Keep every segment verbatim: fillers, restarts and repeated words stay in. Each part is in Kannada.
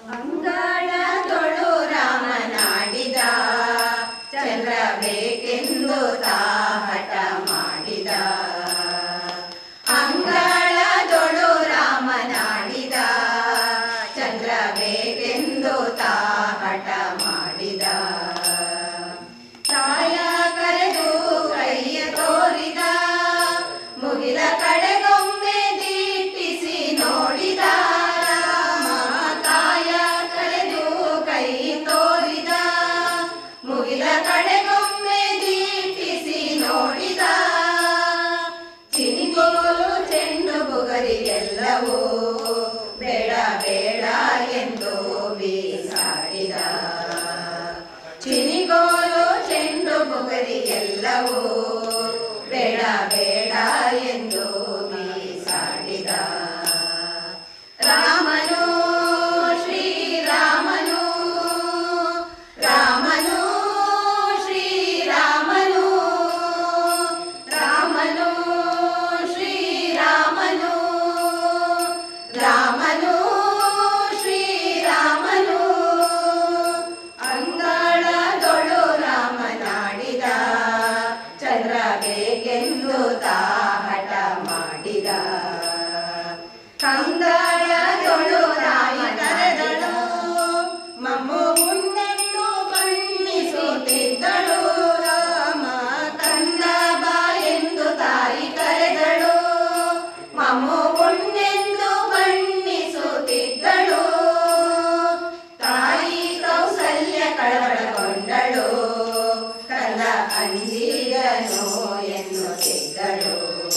ಅಂಗಳದೊಳು ರಾಮನಾಡಿದ ಚಂದ್ರ ಬೇಕೆಂದು ತಾ ಹಠ ಮಾಡಿದ. ಅಂಗಳದೊಳು ರಾಮನಾಡಿದ ಚಂದ್ರ ಬೇಕೆಂದು ತಾ ಹಠ ಮಾಡಿದ. ತಾಯ ಕರೆದು ಕೈಯ ತೋರಿದ ಮುಗಿಲ ಕಡೆಗೊಮ್ಮೆ ದಿಟ್ಟಿಸಿ ನೋಡಿದ. ತಾಯ ಕರೆದು ಕೈ ತೋರಿದ ಮುಗಿಲ ಕಡೆಗೊಮ್ಮೆ ದಿಟ್ಟಿಸಿ ನೋಡಿದ. ಚಿನಿಗೋಲು ಚೆಂಡು ಬುಗರಿ ಎಲ್ಲವೂ ಬೇಡ ಬೇಡ ಎಂದು ಬೀಸಾಡಿದ. ಚಿನಿಗೋಲು ಚೆಂಡು ಬುಗರಿ ಎಲ್ಲವೂ ಬೇಡ ಬೇಡ ಎಂದು ಬೀಸಾಡಿದ. ರಾಮನು ಶ್ರೀರಾಮನು ರಾಮನು ಶ್ರೀರಾಮನು ರಾಮನು ಶ್ರೀರಾಮನು ರಾಮನು ಶ್ರೀರಾಮನು. ಅಂಗಳದೊಳು ರಾಮನಾಡಿದ ಚಂದ್ರ ಬೇಕೆಂದು ತಾ ಹಠ ಮಾಡಿದ. ಕಂಗಳದೊಳು ರಾಯಿ ಕರೆದಳು ಮಮ್ಮು ಉಣ್ಣೆಂದು ಬಣ್ಣಿಸುತ್ತಿದ್ದಳು. ರಾಮ ಕಂದ ಬಾ ಎಂದು ತಾಯಿ ಕರೆದಳು ಮಮ್ಮು ಉಣ್ಣೆಂದು ಬಣ್ಣಿಸುತ್ತಿದ್ದಳು. ತಾಯಿ ಕೌಸಲ್ಯ ಕಳವಳಗೊಂಡಳು ಕಂದ ಅಂಜಿಗನು ಎನ್ನುತ್ತಿದ್ದಳು.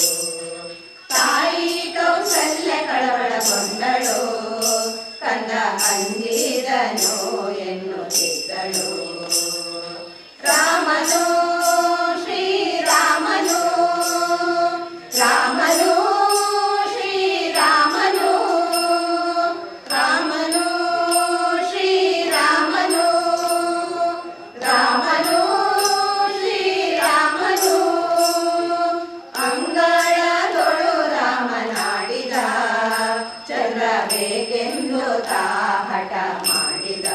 ತಾಯಿ ಕೌಸಲ್ಯ ಕಳವಳಗೊಂಡಳು ಕಂದ ಅಂಜಿದನು ಎನ್ನುತ್ತಿದ್ದಳು. ರಾಮನು ಶ್ರೀರಾಮನು ರಾಮನು ಶ್ರೀರಾಮನು ರಾಮನು ಶ್ರೀರಾಮನು ರಾಮನು ಶ್ರೀರಾಮನು. ಅಂಗಳದೊಳು ರಾಮನಾಡಿದ ಚಂದ್ರ ಬೇಕೆಂದು ತಾ ಹಠ ಮಾಡಿದ.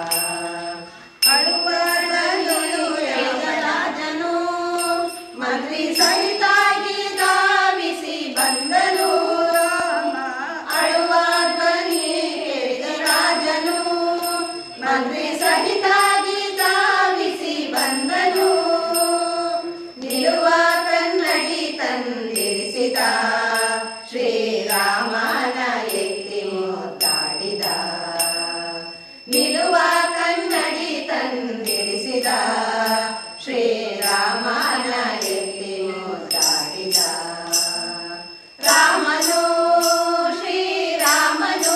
ಅಳುವಾಗಲೂ ರಾಜನು ಮಂತ್ರಿ ಸಹಿತಾಗಿ ಧಾವಿಸಿ ಬಂದನು. ರಾಮ ಅಳುವಾಗ ಕೇಳಿದ ರಾಜನು ಮಂತ್ರಿ ಸಹಿತಾಗಿ ಧಾವಿಸಿ ಬಂದನು. ನಿಲುವ ಕನ್ನಡಿ ತಂದಿರಿಸಿದ ಶ್ರೀರಾಮನ ಎತ್ತಿ ಮುದ್ದಾಡಿದ. ನಿಲುವ ಕನ್ನಡಿ ತಂದಿರಿಸಿದ ಶ್ರೀರಾಮನ ಎತ್ತಿ ಮುದ್ದಾಡಿದ. ರಾಮನು ಶ್ರೀರಾಮನು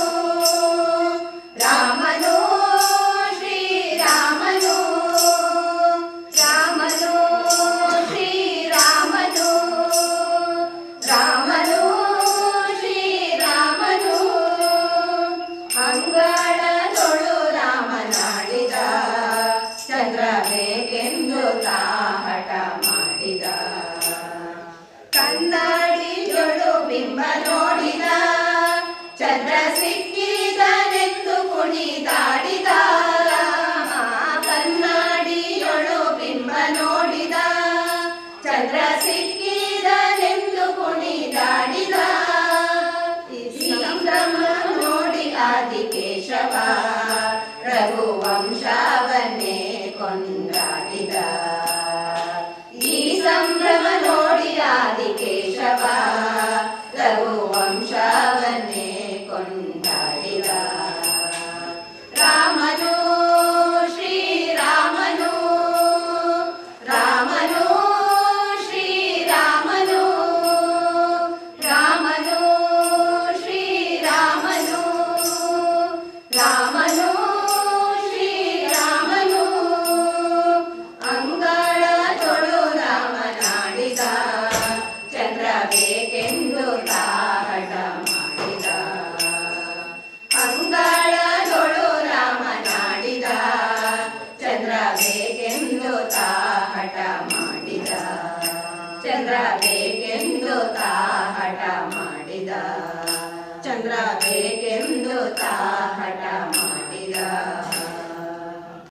ರಾಮನು ಶ್ರೀರಾಮನು ರಾಮನು ಶ್ರೀರಾಮನು ರಾಮನು ಶ್ರೀರಾಮನು. ಅಂಗಳದೊಳು ರಾಮನಾಡಿದ ಚಂದ್ರ ಬೇಕೆಂದು ತಾ ಹಠ ಮಾಡಿದ. ಕನ್ನಡಿಯೊಳು ಬಿಂಬ ನೋಡಿದ ಚಂದ್ರ ಸಿಕ್ಕಿದನೆಂದು ಕುಣಿದಾಡಿದ. ಕನ್ನಡಿಯೊಳು ಬಿಂಬ ನೋಡಿದ ಚಂದ್ರ ಸಿಕ್ಕಿದನೆಂದು ಕುಣಿದಾಡಿದ. ಸಂಭ್ರಮ ನೋಡಿ ಆದಿಕೇಶವ ರಘುವಂಶವನ್ನೇ ಕೊಂಡಾಡಿದ. ಈ ಸಂಭ್ರಮ ನೋಡಿ ಆದಿಕೇಶವ ರಘುವಂಶವನ್ನೇ ಕೊಂಡಾಡಿದ. ರಾಮನು ಶ್ರೀರಾಮನು ರಾಮನು ಶ್ರೀರಾಮನು ರಾಮನು ಶ್ರೀರಾಮನು ರಾಮ